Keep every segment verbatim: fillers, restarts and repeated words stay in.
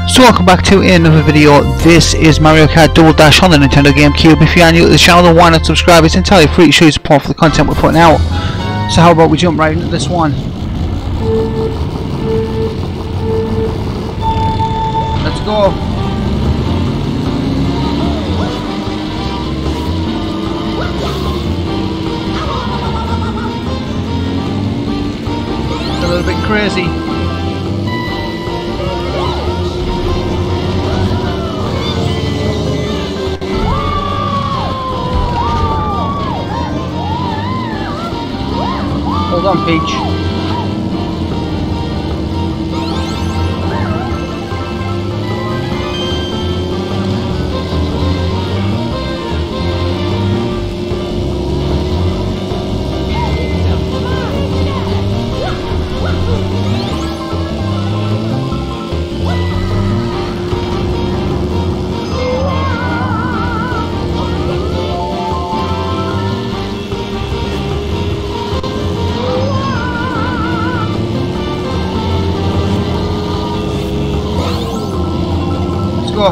So welcome back to another video. This is Mario Kart Double Dash on the Nintendo GameCube. If you are new to the channel, then why not subscribe? It's entirely free to show your support for the content we're putting out. So how about we jump right into this one? Let's go. It's a little bit crazy. Hold on, Peach. Go.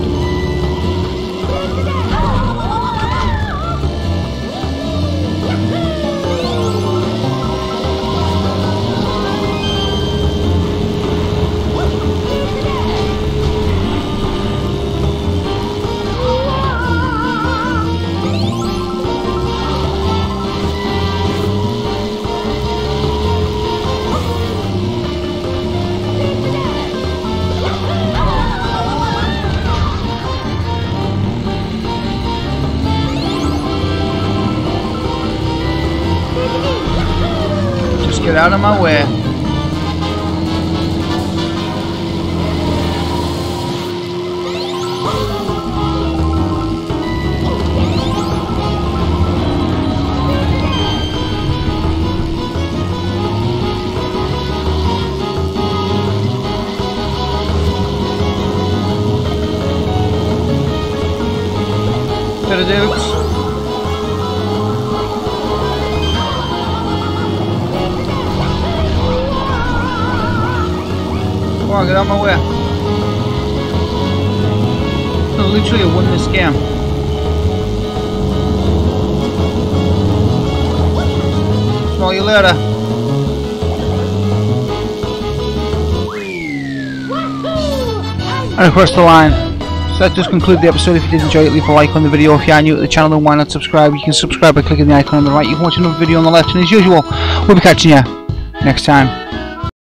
Get out of my way. To the dudes. Come on, get out of my way. No, literally I won this game. Smell you later. And across the line. So that does conclude the episode. If you did enjoy it, leave a like on the video. If you are new to the channel, then why not subscribe? You can subscribe by clicking the icon on the right. You can watch another video on the left, and as usual, we'll be catching you next time.